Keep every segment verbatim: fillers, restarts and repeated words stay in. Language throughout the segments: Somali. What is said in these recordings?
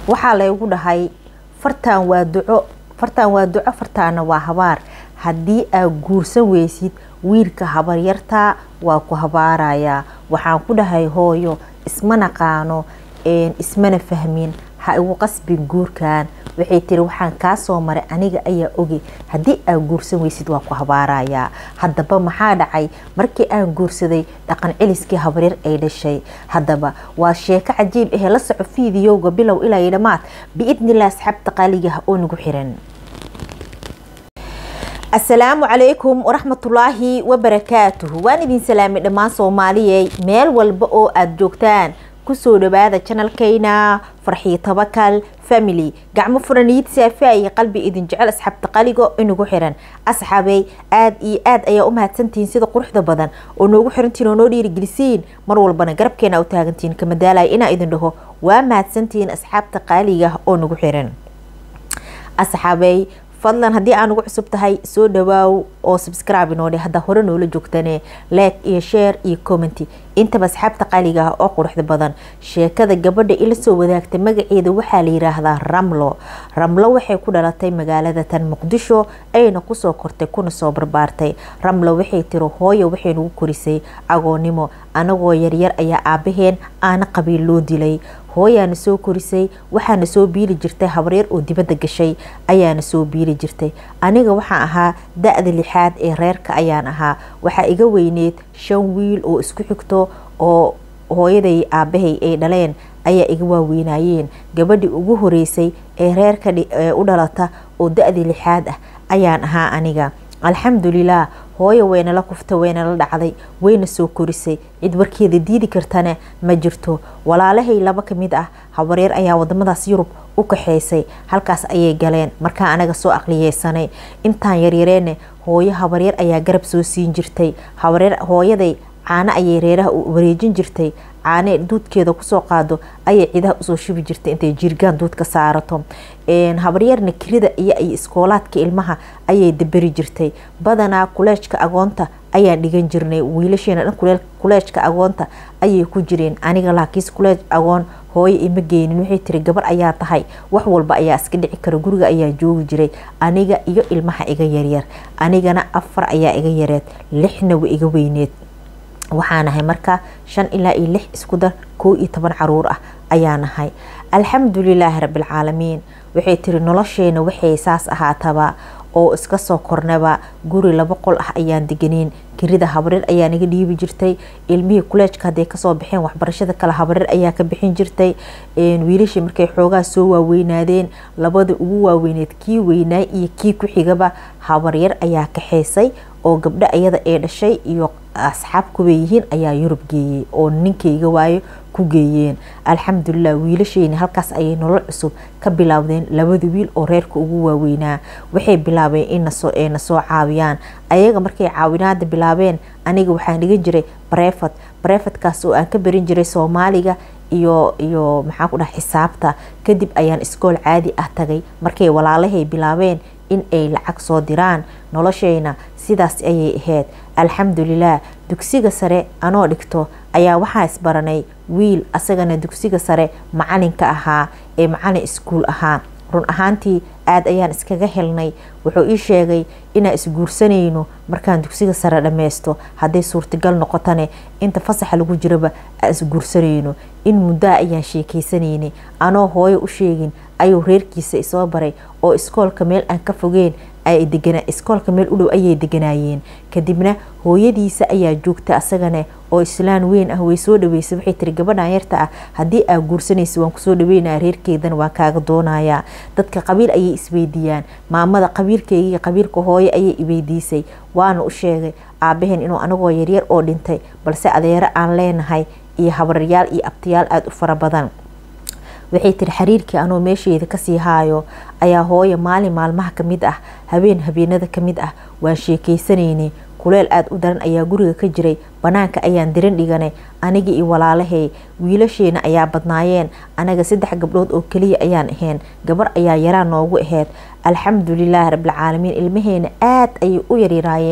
waxaa laygu dhahay fartaan waa duco fartaan waa duco fartaana waa habaar haddii aad guursan weysid wiilka habaryartaa waa ku habaarayaa waxaan ku dhahay hooyo isma naqaano ismana fahmin ha igu qasbin guurkan waxay tiri waxaan kaa soo maray aniga ayaa oge haddii aad guursan weysid waa ku habaarayaa haddaba maxaa dhacay markii aan guursaday dhaqan celiskii habaryar ay dhashay haddaba waa sheeko cajiib ahee la soco fiidiyowga bilow ilaa iyo dhammaad biidnilah asxaabta qaaligaha oo nagu xiran السلام عليكم ورحمة الله وبركاته وأنا دين سلامي دمان صوماليي ميل والبقو أدجوكتان كسو دبادة channel كينا فرحي توكل فاميلي قاعمو فرانيد سافاي قلبي إذن جعل أصحاب تقاليقو إنو حيران أصحابي آد إي آد أي أمها تسنتين سيدا قروح دبادان ونو حيرانتين ونودي رجلسين مروا البنا قرب كينا وتاغنتين كما دالاي إنا إذن دهو وما تسنتين أصحاب تقاليقو إنو حيران أصحابي fadlan haddii aan ugu cusub tahay soo dhawaaw oo subscribe inoo dheh hadda hore noola joogtane like iyo share iyo comment intaba asxaabta qaaliga ah oo quruxda badan sheekada gabadha ila soo wadaagtay magaceeda waxaa la yiraahdaa Ramlo Ramlo waxay ku dhalatay magaalada tan Muqdisho ayna ku soo kortay kuna soo barbaartay Ramlo waxay tiro hooyo waxay nagu korisay agoonimo anagoo yar yar ayaa aabaheen aana qabiil loo dilay hooyaana soo korisay waxaana soo biili jirtay habaryar oo dibadda gashay ayaana soo biili jirtay aniga waxaan ahaa da'da lixaad ee reerka ayaan ahaa waxaa iga weyneed shan wiil oo isku xigto oo hooyaday aabahay ay dhaleen ayaa iga waaweynayeen gabadhii ugu horeysay ee reerka u dhalata oo da'da lixaad ah ayaan ahaa aniga alxamdulilah hooyo wayna la kufta wayna la dhacday wayna soo korisay cid warkeeda diidi kartana ma jirto walaalahay laba kamid ah habaryar ayaa wadamadaas Yurub u kaxeysay halkaas ayay galeen marka anaga soo aqliyeysanay intaan yaryareene hooyo habaryar ayaa garab soo siin jirtay habaryar hooyaday caana ayay reeraha u wareejin jirtay caane duudkeeda ku soo qaado ayay ciidaha u soo shubi jirtay intay jirgaan duudka saarato een habaryarna kirida iyo ay iskoolaadka ilmaha ayay dabari jirtay badanaa kuleejka agoonta ayaa dhigan jirnay wiilasheena dhan kuleel kuleejka agoonta ayay ku jireen aniga laakiis kuleej agoon hooyo ima geenin waxay tiri gabar ayaa tahay wax walba ayaa iska dhici kara guriga ayaa joogi jiray aniga iyo ilmaha iga yaryar anigana afar ayaa iga yareed lixna way iga weyneed waxaan ahay marka shan ilaa iyo lix isku dar koo iyo toban caruur ah ayaan ahay alxamdulilaahi rabbil caalamiin waxay tiri nolosheena waxay saas ahaataba oo iska soo kornaba guri laba qol ah ayaan deganeen kirida habaryar ayaa naga dhiibi jirtay ilmihii kuleejka haday kasoo baxeen waxbarashada kala habaryar ayaa ka bixin jirtay een wiilashii markay xoogaa soo waaweynaadeen labada ugu waaweyneed kii weynaay iyo kii ku xigaba habaryar ayaa ka xeysay oo gabdha ayada ee dhashay iyo asxaab ku weeyihiin ayaa Yurub geeyay oo ninkeyga waayo ku geeyeen alxamdulillah wiilashayna halkaas ayay nolol cusub ka bilaawdeen labada wiil oo reerka ugu waaweynaa waxay bilaabeen in soo ee soo caawiyaan ayaga markay caawinaada bilaabeen aniga waxaan dhigan jiray brevet brevetkaas oo aan ka barin jiray Soomaaliga iyo iyo maxaa ku dhax xisaabta kadib ayaan iskool caadi ah tagay markay walaalahay bilaabeen in ay lacag soo diraan noloshayna sidaas ayay ahayd alxamdulillah dugsiga sare anoo dhigto ayaa waxaa isbaranay wiil asagana dugsiga sare macalinka ahaa ee macalin iskuul ahaa run ahaantii aad ayaan iskaga helnay wuxuu ii sheegay inaan isguursanayno markaan dugsiga sare dhameysto haday suurtagal noqotane inta fasaxa lagu jiraba aan isguursanayno in muddo ayaan sheekeysanayni anoo hooyo u sheegin ayuu reerkiisa isoo baray oo iskoolka meel aan ka fogeen ay deganaa iskoolka meel u dhow ayay deganaayeen kadibna hooyadiisa ayaa joogtay asagana oo islaan weyn ah way soo dhaweysay waxay tiri gabadhan yarta ah hadii aad guursanayso waan ku soo dhaweynaa reerkeedan waan kaaga doonayaa dadka qabiil ayay isweydiiyaan maamada qabiilkeega iyo qabiilka hooyo ayay iweydiisay waana u sheegay aabaheen inuu anagoo yaryar oo dhintay balse adeero aan leenahay iyo habaryaal iyo abtiyaal aad u fara badan waxay tiri xiriirkii anoo meesheeda ka sii haayo ayaa hooyo maalin maalmaha kamid ah habeen habeenada kamid ah waan sheekeysanayni kuleel aad u daran ayaa guriga ka jiray banaanka ayaan diran dhiganay aniga iyo walaalahay wiilasheena ayaa badnaayeen anaga saddex gabdhood oo kaliya ayaan ahayn gabar ayaa yaraan noogu ahayd alxamdulilaahi rabbil caalamiin ilmaheena aad ayay u yaryaraayeen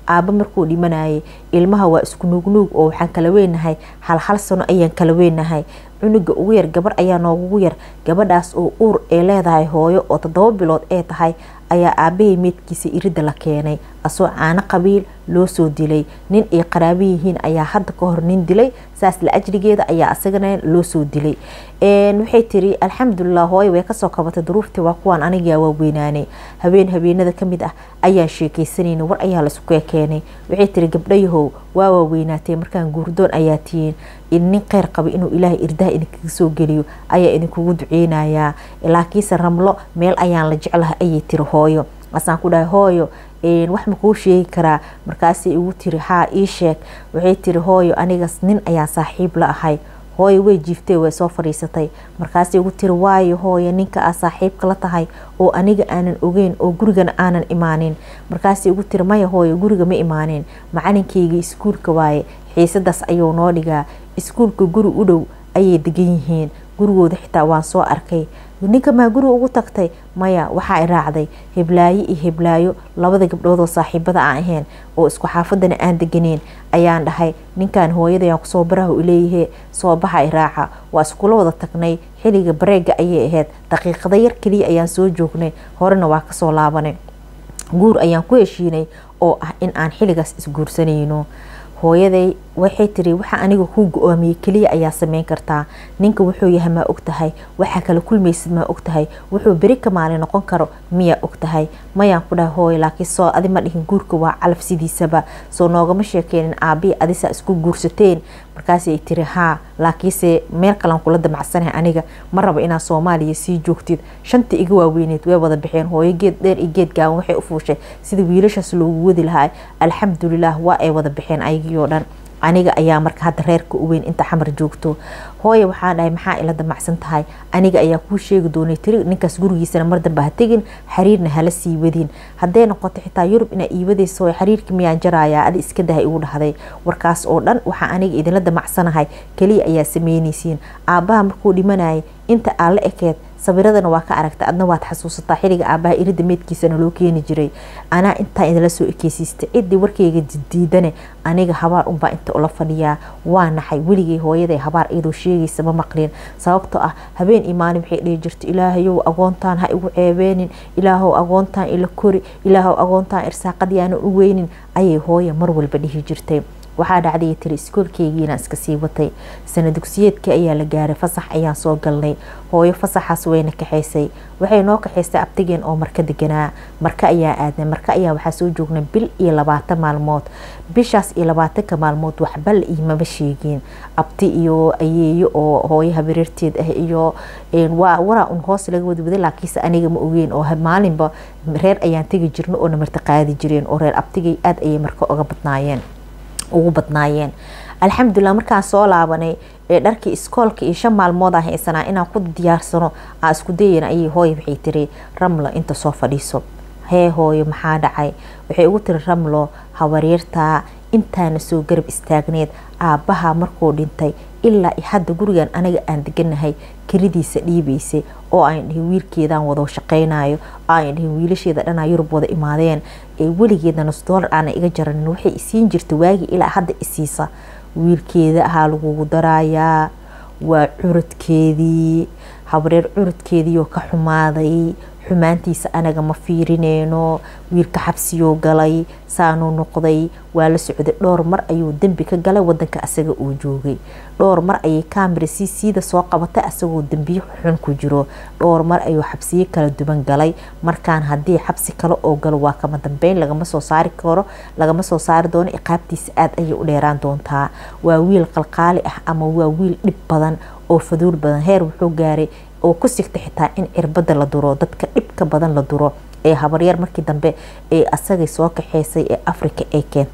aaba markuu dhimanayay ilmaha waa isku nuugnuug oo waxaan kala weynahay hal hal sano ayaan kala weynahay cunuga ugu yar gabar ayaa noogu yar gabadhaas oo uur ee leedahay hooyo oo toddoba bilood ee tahay ayaa aabahey meedkiisa irida la keenay asoo caano qabiil loo soo dilay nin ay qaraabo yihiin ayaa hadda ka hor nin dilay saas la ajrigeeda ayaa asagana loo soo dilay waxay tiri alxamdulilah hooyo way kasoo kabatay duruuftii waa kuwaan anigaa waa weynaanay habeen habeenada kamid ah ayaan sheekaysanayna war ayaa la isku keenay waxay tiri gabdhayahow waa waa weynaatay markaan guurdoon ayaa tihiin nin kheyr qaba inuu ilaahay irdaha idinkaga soo geliyo ayaa idinkugu duceynayaa laakiinse ramlo meel ayaan la jeclahay ayay tiri hooyo asaan ku dhahay hooyo wax ma kuu sheegi karaa markaasay igu tiri haa ii sheeg waxay tiri hooyo anigas nin ayaan saaxiib la ahay hooyo way jiiftay way soo fadhiisatay markaasay igu tiri waayo hooyo ninka aa saaxiibka la tahay oo aniga aanan ogeyn oo gurigana aanan imaanin markaasay igu tiri maya hooyo guriga ma imaanin macalinkeyga iskuulka waaye xiisadaas ayuu noo dhigaa iskuulka guri u dhow ayay degan yihiin gurigooda xitaa waan soo arkay ninka maa guriga ugu tagtay maya waxaa raacday heblaayo iyo heblaayo labada gabdhood oo saaxiibada aan ahayn oo isku xaafadana aan deganeen ayaan dhahay ninkan hooyadayaan kusoo baraha u leeyahay soo baxa i raaca waa iskula wada tagnay xiliga bareega ayay ahayd daqiiqada yar keliya ayaan soo joognay horena waa kasoo laabanay guur ayaan ku heshiinay oo ah in aan xiligaas isguursanayno hooyaday waxay tiri waxa aniga ku go'aamiyay kaliya ayaa sameyn kartaa ninka wuxuu yahay ma ogtahay waxa kala kulmaysid ma ogtahay wuxuu bari ka maalin noqon karo miya ogtahay mayaan ku dhahay hooyo laakiin soo adi ma dhihin guurka waa calaf sidiisaba soo noogama sheekeenin aabi adisa isku guursateen markaasay tiri haa laakiinse meel kalan kula damacsanahay aniga ma rabo inaa Soomaaliya sii joogtid shanta iga waaweyneed way wada bixeen hooyo geed dheer iyo geed gaaban waxay u fuushay sida wiilashaas loogu wadi lahaa alxamdulillaah waa ay wada bixeen ayagii oo dhan aniga ayaa marka hadda reerka u weyn inta xamar joogto hooyo waxaan dhahay maxaa ila damacsan tahay aniga ayaa kuu sheegi doonay tiri ninkaas gurigiisana mar dambe ha tegin xiriirna hala sii wadin hadday noqoto xitaa Yurub inaa iibadayso xiriirka miyaan jarayaa adi iska dahay ugu dhahday warkaas oo dhan waxaa aniga idinla damacsanahay kaliya ayaa sameynaysiin aabaha markuu dhimanayay inta aan la ekeed sawiradana waa ka aragta adna waad xasuusataa xiliga aabaha irida meedkiisana loo keeni jiray anaa intaa idinla soo ekeysistay cidii warkayga diidane aniga habaar unbaa inta ula fadhiyaa waa naxay weligay hooyaday habaar iyadoo sheegaysa ma maqlin sababtoo ah habeen iimaan waxay dhihi jirtay ilaahayow agoontaan ha igu ceebeenin ilaahow agoontaan ila kori ilaahow agoontaan irsaaqadyaana u weynin ayay hooya mar walba dhihi jirtay waxaa dhacday tiri iskoolkeygiina iska sii watay sana dugsiyeedka ayaa la gaaray fasax ayaan soo galnay hooyo fasaxaas wayna kaxaysay waxay noo kaxaysay abtigeen oo marka deganaa marka ayaa aadnay marka ayaa waxaa soo joognay bil iyo labaatan maalmood bishaas iyo labaatanka maalmood waxba la iimaba sheegin abti iyo ayeeyo oo hooyo habareerteed ah iyo waa waraa un hoos laga wadwaday laakiinse aniga ma ogeyn oo maalinba reer ayaan tegi jirnay oo namarta qaadi jireen oo reer abtigay aad ayay marka uga badnaayeen ugu badnaayeen alxamdulilah markaan soo laabanay ee dharkii iskoolka iyo shan maalmood ah haysanaa inaan ku diyaarsano aan isku dayayna ayay hooyo waxay tiri Ramlo inta soo fadhiiso hee hooyo maxaa dhacay waxay ugu tiri Ramlo hawareerta intaana soo garab istaagneed aabaha markuu dhintay ilaa hadda gurigan aniga aan deganahay kalidiisa dhiibaysay oo aan dhihi wiilkeedaan wada shaqeynayo aan dhihi wiilasheeda dhanaa Yurub wada imaadeen ee weligeedna nus dollar aan iga jaranin waxay isiin jirtay waagi ilaa hadda isiisa wiilkeeda ahaa lagu daraayaa waa curadkeedii habreer curadkeedii oo ka xumaaday xumaantiisa anaga ma fiirineyno wiilka xabsiyo galay saanu noqday waa la socday dhowr mar ayuu dambi ka galay wadanka asaga uu joogay dhowr mar ayay kaamira si siida soo qabatay asagoo dambiyo xun ku jiro dhowr mar ayuu xabsiyo kala duwan galay markaan hadii xabsi kale oo galo waa kama dambeyn lagama soo saari karo lagama soo saari doono iqaabtiisa aad ayay u dheeraan doontaa waa wiil qalqaali ah ama waa wiil dhib badan oo faduul badan heer wuxuu gaaray oo ku sigtay xitaa in cirbada la duro dadka dhibka badan la duro ee habaryar markii dambe ee asagay soo kaxeysay ee Afrika ay keentay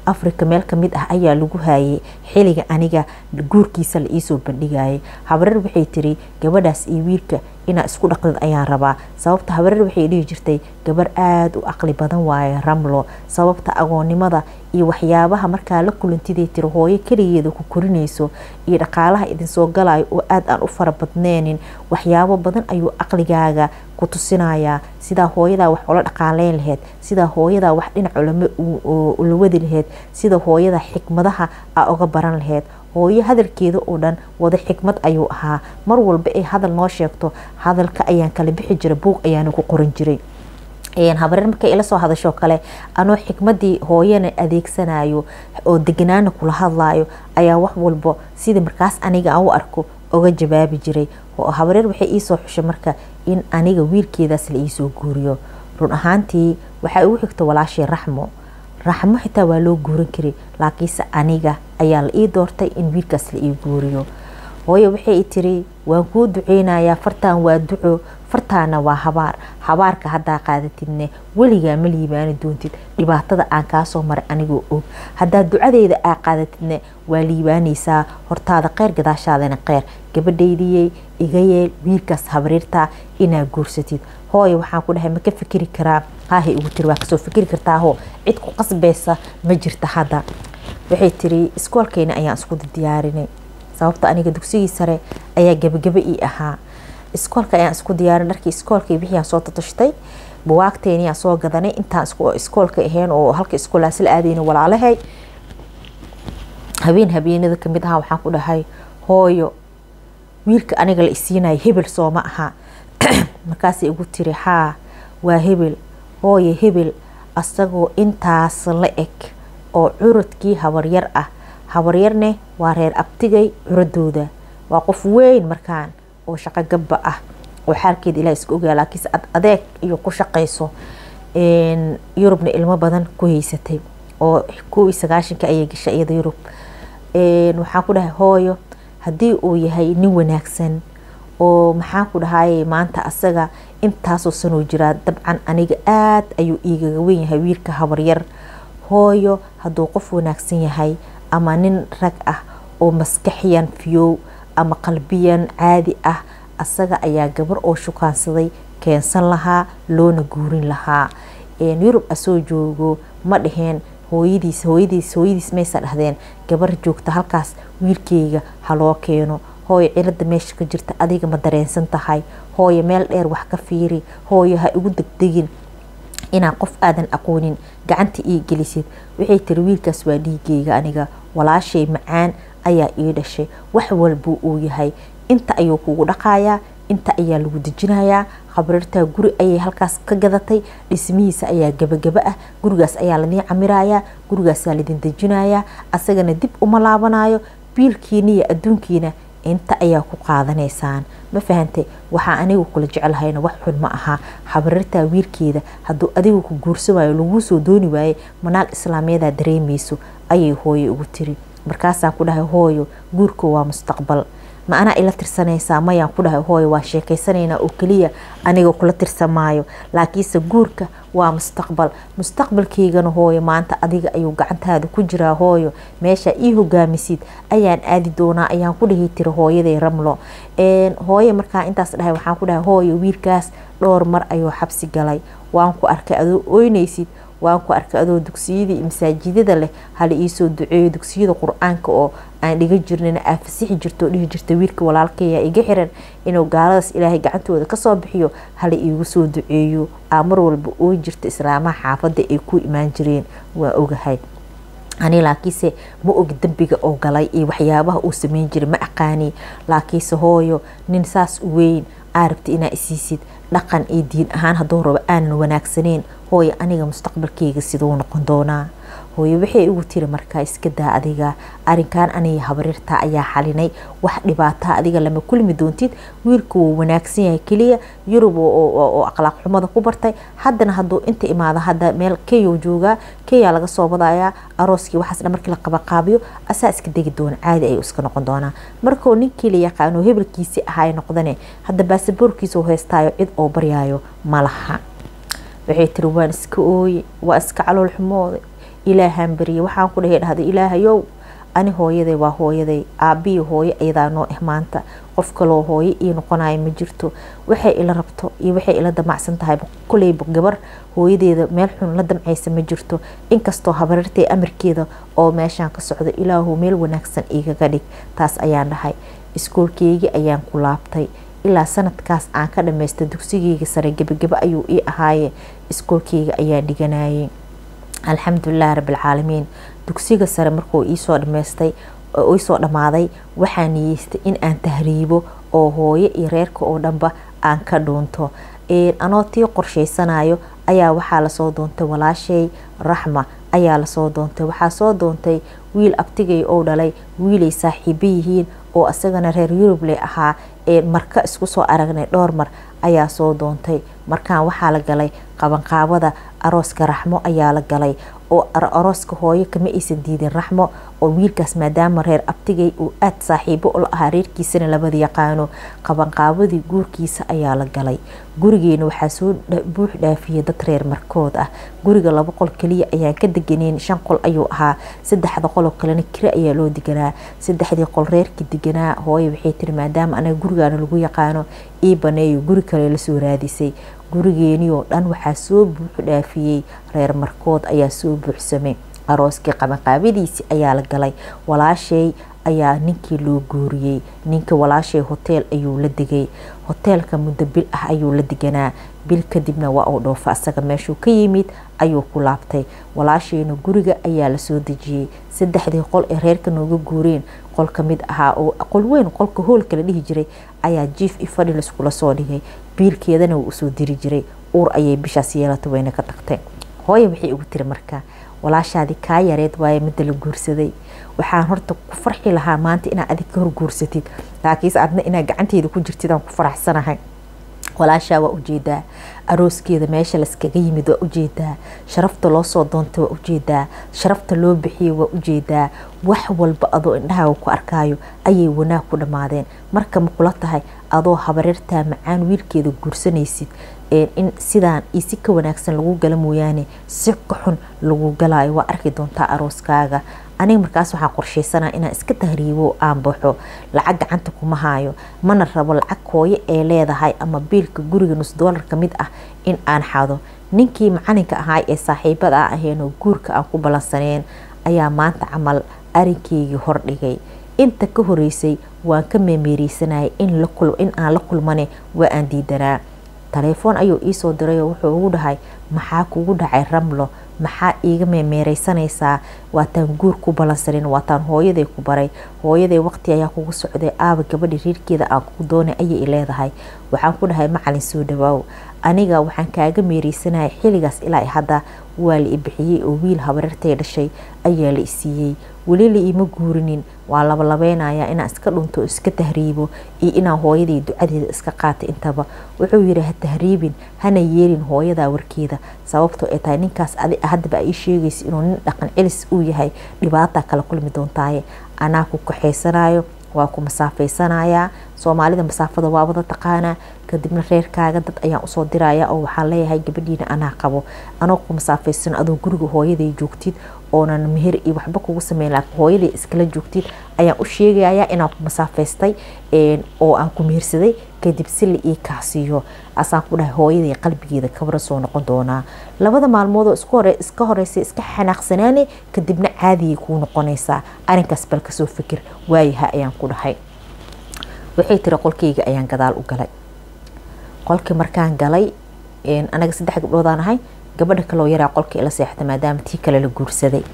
Afrika meel ka mid ah ayaa lagu haayay xiliga aniga guurkiisa la iisoo bandhigayay. Habarar waxay tiri gabadhaas iyo wiilka ina isku dhaqdid ayaan rabaa. Sababta habarar waxay dhihi jirtay gabar aad u aqli badan waaye Ramlo, sababta agoonnimada iyo waxyaabaha markaa la kulantiday tiri hooyo kaligeeda ku korinayso iyo dhaqaalaha idin soo galay oo aad aan u farabadneenin waxyaabo badan ayuu aqligaaga ku tusinayaa sida hooyada wax ula dhaqaaleyn lahayd, sida hooyada wax dhinac ula wadi lahayd, sida hooyada xikmadaha aa uga baran lahayd. hooyo hadalkeeda oo dhan wada xikmad ayuu ahaa. mar walba ay hadal noo sheegto hadalka ayaan kala bixi jiray, buug ayaan ku qoran jiray. een habarar markay ila soo hadasho kale anoo xikmadii hooyana adeegsanayo oo deganaana kula hadlaayo ayaa wax walba sida markaas aniga aan u arko uga jawaabi jiray. oo habarar waxay ii soo xushay marka in aniga wiilkeedaas la ii soo guuriyo. run ahaantii waxa uu xigto walaashii Raxmo. Raxmo xitaa waa loo guurin karay, laakiinse aniga ayaa la ii doortay in wiilkaas la ii guuriyo. hooyo waxay tiri waan kuu duceynayaa, fartaan waa duco, fartaana waa habaar. habaarka haddaa qaadatidne weligaa ma liibaani doontid dhibaatada aan kaa soo maray anigoo og. haddaa ducadeyda aa qaadatidne waa liibaanaysaa, hortaada kheyr gadaashaadana kheyr. gabadhaydiyey iga yeel wiilkaas habareertaa inaa guursatid. hooyo waxaan ku dhahay ma ka fikiri karaa? haahay ugu tiri waa kasoo fikiri kartaa hoo, cid ku qasbaysa ma jirta. hadda waxay tiri iskoolkeyna ayaan isku diyaarinay, sababta aniga dugsigii sare ayaa gabagaba ii ahaa. iskoolka ayaan isku diyaarin, dharkii iskoolkii bixiyaan soo tatashtay, buwaagteeni aan soo gadanay. intaan isku iskoolka ahayn oo halka iskoolaas la aadayna walaalahay habeen habeenada kamid ahaa waxaan ku dhahay hooyo wiilka aniga la isiinayo hebel soo ma aha. markaasay igu tiri haa waa hebel. hooyo hebel asagoo intaas la eg oo curadkii habaryar ah. habaryarne waa reer abtigay curadooda, waa qof weyn markaan oo shaqo gabba ah oo xaalkeeda ilaa iska ogaa, laakiinse ad adeeg iyo ku shaqayso. yurubna ilmo badan ku haysatay oo kow iyo sagaashanka ayay gashay iyada yurub. waxaan ku dhahay hooyo haddii uu yahay nin wanaagsan oo maxaan ku dhahay maanta asaga intaasoo sanoo jiraa, dabcan aniga aad ayuu iigaga weyn yahay wiilka habaryar. hooyo hadduu qof wanaagsan yahay ama nin rag ah oo maskaxiyan fiyow ama qalbiyan caadi ah, asaga ayaa gabar oo shukaansaday keensan lahaa, loona guurin lahaa. yurub asoo joogo ma dhaheen hooyadiis hooyadiis hooyadiis maysa dhahdeen gabar joogta halkaas wiilkeyga ha loo keeno. hooyo cilada meesha ka jirta adiga ma dareensan tahay? hooyo meel dheer wax ka fiiri. hooyo ha igu degdegin inaa qof aadan aqoonin gacanta ii gelisid. waxay tiri wiilkaas waa dhiigeyga aniga, walaashay macaan ayaa ii dhashay, wax walbuu uu yahay. inta ayuu kugu dhaqayaa, inta ayaa lagu dejinayaa. habareertaa guri ayay halkaas ka gadatay, dhismihiisa ayaa gabagaba ah. gurigaas ayaa ladin camirayaa, gurigaasaa ladin dejinayaa. asagana dib uma laabanayo. biilkiina iyo adduunkiina inta ayaa ku qaadanaysaan. ma fahantay? waxaa anigu kula jecelhayna wax xun ma aha. habareertaa wiilkeeda hadduu adigu ku guursan waayo laguu soo dooni waaye manaag islaamiyadaa dareemayso ayay hooyo ugu tiri. markaasaan ku dhahay hooyo guurka waa mustaqbal, ma anaa ila tirsanaysaa? mayaan ku dhahay hooyo waa sheekaysanaynaa oo keliya aniga kula tirsamaayo, laakiinse guurka waa mustaqbal. mustaqbalkeygana hooyo maanta adiga ayuu gacantaada ku jiraa. hooyo meesha ii hogaamisid ayaan aadi doonaa ayaan ku dhihi tiri hooyaday Ramlo. hooyo markaa intaas dhahay waxaan ku dhahay hooyo wiilkaas dhowr mar ayuu xabsi galay, waan ku arkay adoo oynaysid, waan ku arkay adoo dugsiyada iyo masaajidada leh hala iisoo duceeyo. dugsiyada qur-aanka oo aan dhiga jirnina aa fasixi jirto dhihi jirta wiilka walaalkaya iga xiran inuu gaaladaas ilaahay gacantooda kasoo bixiyo hala iigu soo duceeyo. aa mar walba oo jirta islaamaha xaafada ay ku imaan jireen waa ogahay. ani laakiinse ma og dambiga oo galay iyo waxyaabaha uu sameyn jiray ma aqaani. laakiinse hooyo nin saas u weyn aa rabta inaa isiisid dhaqan iyo diin ahaan hadduu rabo aanan wanaagsaneyn, hooyo aniga mustaqbalkeyga siduu noqon doonaa? hooyo waxay igu tiri markaa iska daa adiga, arinkan aniga habareertaa ayaa xalinay, wax dhibaataa adiga lama kulmi doontid. wiilku wuu wanaagsan yahay keliya yurub oo akhlaaq xumada ku bartay. haddana hadduu inta imaado hadda meel keyo joogaa, keyaa laga soo wadayaa arooskii waxaas dhan markii la qabaqaabiyo asaa iska degi doona, caadi ayuu iska noqon doonaa. markuu ninkii la yaqaano hebelkiisii ahay noqdane hadda baasaboorkiisa u haystaayo cid oo baryaayo ma laha. waxay tiri waan iska ooye, waa iska calool xumooday, ilaahan bariye waxaan ku dhahay dhahday ilaahayow ani hooyaday waa hooyaday aabiyi hooyo ayadaa noo eh maanta qof kaloo hooyo ii noqonayo ma jirto waxay ila rabto iyo waxay ila damacsan tahay kuleyba gabar hooyadeeda meel xun la damcaysa ma jirto inkastoo habarartay amarkeeda oo meeshaan ka socdo ilaahu meel wanaagsan igaga dhig taas ayaan dhahay iskoolkeygii ayaan ku laabtay ilaa sanadkaas aan ka dhamaystay dugsigeyga sare gebageba ayuu ii ahaaye iskoolkeyga ayaan dhiganayay alxamdulilah rabbilcaalamiin dugsiga sare markuu iisoo dhamaystay oo iisoo dhamaaday waxaan niyeystay in aan tahriibo oo hooyo iyo reerka oo dhanba aan ka dhuunto anoo tii qorshaysanayo ayaa waxaa lasoo doontay walaashay raxma ayaa lasoo doontay waxaa soo doontay wiil abtigay oo dhalay wiilay saaxiibo yihiin oo asagana reer yurub le ahaa marka isku soo aragnay dhowr mar ayaa soo doontay markaan waxaa la galay qabanqaabada arooska raxmo ayaa la galay oo arooska hooyo kama aysan diidin raxmo oo wiilkaas maadaama reer abtigay uu aad saaxiibo ula ahaa reerkiisana labada yaqaano qabanqaabadii guurkiisa ayaa la galay gurigeena waxaa soo buux dhaafiyay dad reer markood ah guriga laba qol kaliya ayaan ka deganeyn shan qol ayuu ahaa saddexda qol oo kalena kira ayaa loo deganaa saddexdii qol reerkii deganaa hooyo waxay tiri maadaama anaga gurigaana lagu yaqaano ii baneeyo guri kale lasoo raadisay gurigeenii oo dhan waxaa soo buux dhaafiyey reer markood ayaa soo buuxsamay arooskii qabanqaabadiisii ayaa la galay walaashay ayaa ninkii loo guuriyey ninka walaashay hoteel ayuu la degay hoteelka muddo bil ah ayuu la deganaa bil kadibna waa uu dhoofa asaga meeshuu ka yimid ayuu ku laabtay walaashayna guriga ayaa lasoo dejiyey saddexdii qol ee reerka nooga guureen qol ka mid ahaa oo qol weyn qolka hoolka la dhihi jiray ayaa jiif i fadhi laskula soo dhigay biilkeedana wuu usoo diri jiray uur ayay bishaas yeelatay wayna ka tagtay hooyo waxay ugu tiri markaa walaashaadii kaa yareed waaye midda la guursaday waxaan horta ku farxi lahaa maanta inaad adig ka hor guursatid laakiinse adna inaad gacanteeda ku jirtid aan ku faraxsanahay walaashaa waa ujeedaa arooskeeda meesha laskaga yimid waa ujeedaa sharafta loo soo doontay waa ujeedaa sharafta loo bixiyey waa ujeedaa wax walba adoo indhahaaga ku arkaayo ayay wanaag ku dhammaadeen marka ma kula tahay adoo habareertaa macaan wiilkeeda guursanaysid in sidaan iyo si ka wanaagsan lagu gala mooyaane si ka xun lagu galaayo waa arki doontaa arooskaaga aniga markaas waxaan qorshaysanaa inaan iska tahriibo aan baxo lacag gacanta kuma haayo mana rabo lacag hooyo ee leedahay ama biilka guriga nus doolar ka mid ah in aan xado ninkii macalinka ahaa ee saaxiibada aan aheenoo guurka aan ku ballansaneen ayaa maanta camal arinkeygii hordhigay inta ka horeysay waan ka meemeereysanayay in aan la kulmane waa aan diidanaa taleefon ayuu iisoo diray oo wuxuu ugu dhahay maxaa kugu dhacay ramlo maxaa iiga meemeereysanaysaa waataan guur ku balansanin waataan hooyaday ku baray hooyaday waqti ayaa kugu socday aaba gabadhi reerkeeda aan kugu doonay ayay leedahay waxaan ku dhahay macalin soo dhawaaw aniga waxaan kaaga meereysanayay xilligaas ilaa hadda waa la ibixiyey oo wiil habareertay dhashay ayaa la isiiyey weli la iima guurinin waa labalabeynayaa inaan iska dhunto oo iska tahriibo iyo inaan hooyaday ducadeeda iska qaatay intaba wuxuu yidhi ha tahriibin hana yeelin hooyadaa warkeeda sababtoo ay tahay ninkaas adi haddaba ii sheegaysa inuu nin dhaqan celis uu yahay dhibaataa kala kulmi doontaaye anaa ku kaxaysanayo waa ku masaafeysanayaa soomaalida masaafada waa wada taqaanaa kadibna reerkaaga dad ayaan usoo diraya oo waxaan leeyahay gabadhiina anaa qabo anoo ku masaafeysan adoo guriga hooyaday joogtid oonan meher iyo waxba kugu sameyn laakiin hooyaday iskala joogtid ayaan u sheegayaa inaan ku masaafeystay oo aan ku mehersaday kadib si la ii kaasiyo asaan ku dhahay hooyaday qalbigeeda kabara soo noqon doonaa labada maalmood oo isku hore iska horeysa iska xanaaqsanaane kadibna caadiyay kuu noqonaysaa arinkaas bal kasoo fikir waayaha ayaan ku dhahay waxay tiri qolkeyga ayaan gadaal u galay qolkii markaan galay anaga saddex gabdhoodaan ahay gabadha kaloo yaraa qolkii ila seexda maadaama tii kale la guursaday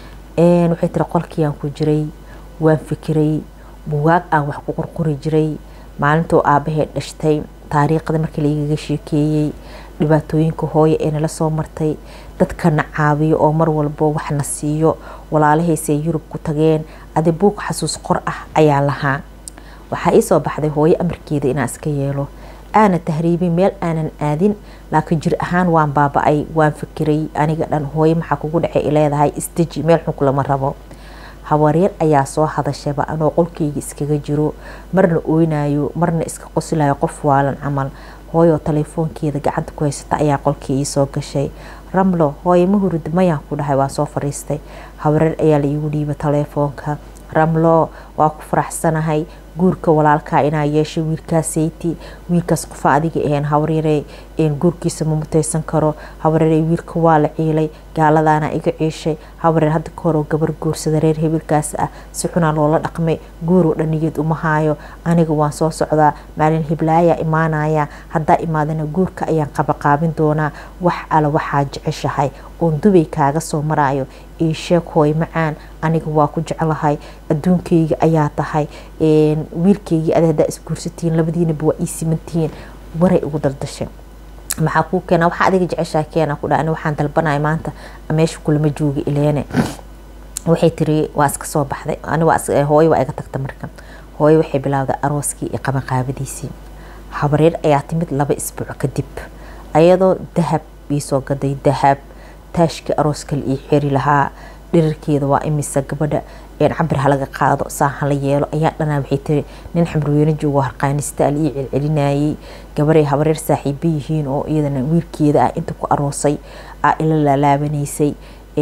waxay tiri qolkiiyaan ku jiray waan fikiray bugaag aan wax ku qorqori jiray maalintoo aabahee dhashtay taariikhda markii laigaga sheekeeyey dhibaatooyinka hooyo ee nala soo martay dadkana caawiyo oo mar walbo waxna siiyo walaalahaysay yurub ku tageen adi buug xasuus qor ah ayaan lahaa waxaa ii soo baxday hooyo amarkeeda inaan iska yeelo aana tahriibin meel aanan aadin laakiin jir ahaan waan baaba-ay waan fikiray aniga dhan hooyo maxaa kugu dhacay leedahay isdeji meel xun kulama rabo hawareer ayaa soo hadashaba anoo qolkeyga iskaga jiro marna oynayo marna iska qoslayo qof waalan camal hooyo telefoonkeeda gacanta ku haysata ayaa qolkii ii soo gashay ramlo hooyo ma hurud mayaan ku dhahay waa soo fariistay habareer ayaa la iigu dhiibay telefoonka ramlo waa ku faraxsanahay guurka walaalkaa inaa yeeshay wiilkaasayti wiilkaas qofa adiga ahayn habareerey een guurkiisa ma mutaysan karo habareerey wiilka waa la ciilay gaaladaana iga ciishay habareer hadda ka hor gabar guursada reer hebelkaas ah si xunaa loola dhaqmay guur dhaniyad uma haayo aniga waan soo socdaa maalin heblaaya imaanaya haddaa imaadana guurka ayaan qabaqaabin doonaa wax ala waxaa jeceshahay oon dubay kaaga soo maraayo ii sheeg hooy macaan aniga waa ku jeclahay adduunkayga ayaa tahay wiilkaygii ada haddaa isguursatiin labadiinaba waa ii simantihiin waray ugu daldashay maxaa kuu keena waxaa adiga jeceshaa keena ku dhaani waxaan dalbanaya maanta meesha kulama jooga ileene waxay tiri waa iska soo baxday ani waa hooyo waa iga tagta marka hooyo waxay bilowday arooskii iyo qabanqaabadiisii habareer ayaa timid laba isbuuc kadib ayadoo dahab ii soo gaday dahab taashkii arooska la ii xiri lahaa dhirirkeeda waa imisa gabadha cabir halaga qaado saahan la yeelo ayaa dhanaa waxay tiri nin xamrweyne joogo harqaanista la ii celcelinayay gabaray habareer saaxiibo yihiin oo iyadana wiilkeeda ah inta ku aroosay aa ila laalaabanaysay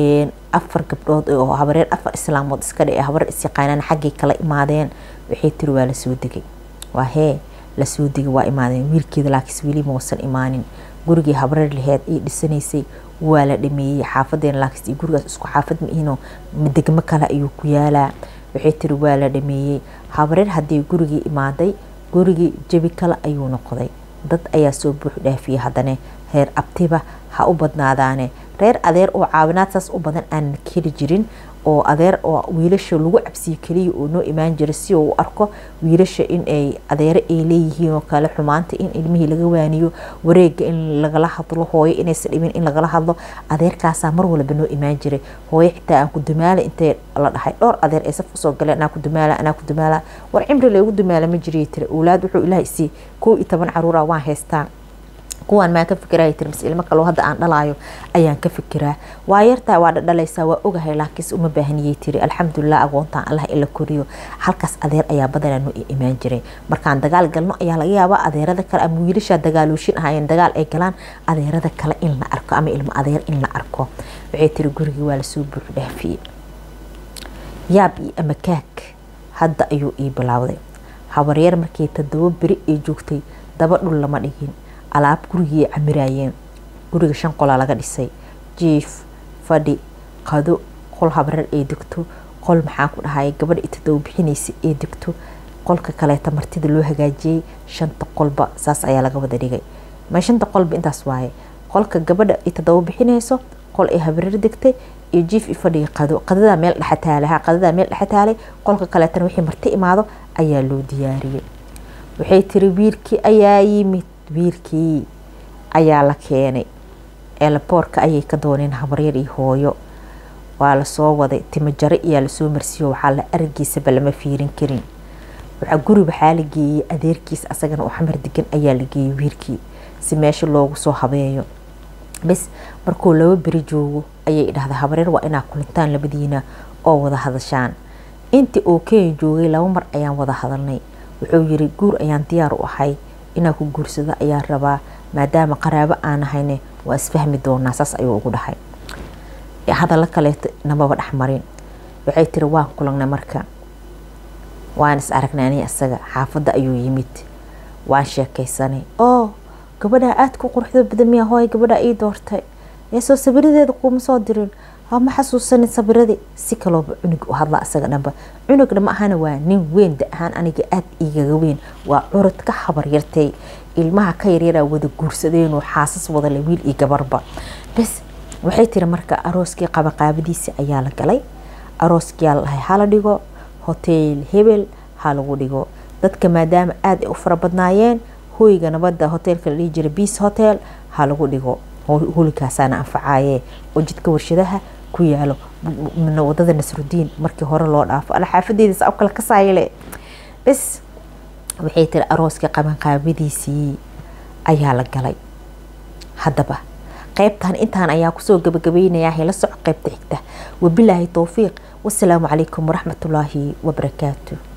afar gabdhood oo habareer afar islaamood iska dhe habareer isyaqaanaan xaggay kala imaadeen waxay tiri waa lasoo degay waa hee lasoo degay waa imaadeen wiilkeeda laakiis weli mausan imaanin gurigii habareer laheed ay dhisanaysay waa la dhameeyey xaafadeen laakiis iyo gurigaas isku xaafad ma-iino degmo kale ayuu ku yaalaa waxay tiri waa la dhameeyey habareer haddii gurigii imaaday gurigii jabi kale ayuu noqday dad ayaa soo buux dhaafiyey haddana reer abtiba ha u badnaadaane reer adeer oo caawinaad saas u badan aan keli jirin oo adeer oo wiilasha lagu cabsiyo kaliya oo noo imaan jira si uu u arko wiilasha in ay adeere ay leeyihiin oo kale xumaanta in ilmihii laga waaniyo wareega in lagala hadlo hooyo inaysan dhimin in lagala hadlo adeerkaasaa mar walba noo imaan jiray hooyo xitaa aan ku dumaala intay la dhahay dhowr adeer ay saf usoo galeen anaa ku dumaala anaa ku dumaala war cimri laygu dumaala ma jiray tiri awlaad wuxuu ilaahay isii kow iyo toban caruura waan haystaa kuwaan maan ka fikiraya tiri mas ilmo kaloo hadda aan dhalaayo ayaan ka fikiraa waa yartaa waa dhadhalaysaa waa ogahay laakiinse uma baahaniyey tiri alxamdulilah agoontaan allah ila koriyo halkaas adeer ayaa badanaa noo imaan jiray markaan dagaal galno ayaa laga yaabaa adeerada kale ama wiilashaa dagaalooshin ahaayeen dagaal ay galaan adeerada kale in la arko ama ilmo adeer in la arko waxay tiri gurigii waa lasoo buux dhaafiyey yaab iyo ama kaag hadda ayuu ii bilowday habaryar markii toddoba beri ay joogtay daba dhul lama dhigin alaab gurigii camiraayeen guriga shan qolaa laga dhisay jiif fadhi qado qol habareer ay degto qol maxaa ku dhahay gabadha itadoo bixinaysa ay degto qolka kaleeta martida loo hagaajiyey shanta qolba saas ayaa laga wada dhigay ma shanta qolba intaas waaye qolka gabadha itadoo bixinayso qol ay habareer degtay iyo jiif iyo fadhi qado qadada meel dhaxataalaha qadada meel dhaxataalay qolka kaleeta wixii marti imaado ayaa loo diyaariyay waxay tiri wiilkii ayaa yimid wiilkii ayaa la keenay eelaboorka ayay ka dooneen habaryar iyo hooyo waa lasoo waday timajare ayaa lasoo marsiiyo waxaa la aragiisaba lama fiirin karin waxaa guri waxaa la geeyey adeerkiis asagana oo xamar degan ayaa la geeyey wiilkii si meesha loogu soo habeeyo bas markuu laba beri joogo ayay idhahda habaryar waa inaa kulantaan labadiina oo wada hadashaan intii oo kenya joogay laba mar ayaan wada hadalnay wuxuu yiri guur ayaan diyaar u ahay inaa ku guursado ayaa rabaa maadaama qaraabo aan ahayne waa isfahmi doonaa saas ayuu ugu dhahay hadalla kaleeto namaba dhexmarin waxay tiri waan kulangnay marka waan is aragnay aniga asaga xaafadda ayuu yimid waan sheekaysanay oo gabadha aad ku quruxda badan miyaa hooy gabadha ii doortay ee soo sawiradeeda kuma soo dirin ma xasuusanin sabiradii si kalooba cunug u hadla asaga dhanba cunugna ma ahana waa nin weyn da ahaan aniga aad igaga weyn waa curud ka habar yartay ilmaha ka yaryaraa wada guursadeen oo xaasas wada le wiil iyo gabarba bas waxay tiri marka arooskii qabaqaabadiisa ayaa la galay arooskii yaa lahay hala dhigo hotel hebel ha lagu dhigo dadka maadaama aad ay u fara badnaayeen hooyga nabadda hotelka la dhihi jiray Peace Hotel ha lagu dhigo hoolkaasaana anfacaaye oo jidka warshadaha ku yaalo wadada Nasruddin markii hore loo dhaafo ala xaafadeeda saab kala ka saayile bas waxay tiri arooska qaban qaabadiisii ayaa la galay hadaba qaybtan intaan ayaa ku soo gabagabeynaya hela soc qaybta xigta wabillahi tawfiiq wassalaamu calaykum waraxmatullaahi wabarakaatuh